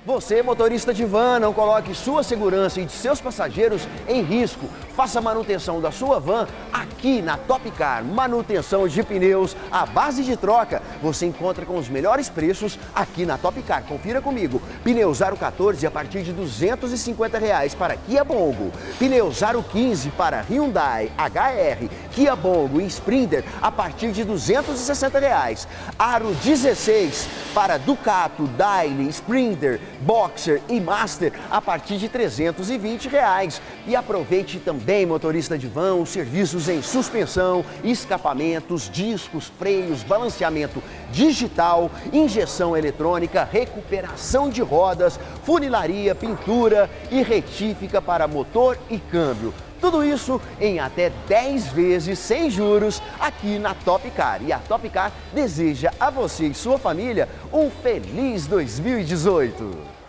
Você, motorista de van, não coloque sua segurança e de seus passageiros em risco. Faça a manutenção da sua van aqui na Top Car. Manutenção de pneus à base de troca. Você encontra com os melhores preços aqui na Top Car. Confira comigo. Pneu Aro 14 a partir de R$ 250 para Kia Bongo. Pneu Aro 15 para Hyundai, HR, Kia Bongo e Sprinter a partir de R$ 260. Aro 16 para Ducato, Daily, Sprinter, Boxer e Master a partir de R$ 320. E aproveite também, motorista de van, os serviços em suspensão, escapamentos, discos, freios, balanceamento digital, injeção eletrônica, recuperação de rodas, funilaria, pintura e retífica para motor e câmbio. Tudo isso em até 10 vezes sem juros aqui na Top Car. E a Top Car deseja a você e sua família um feliz 2018.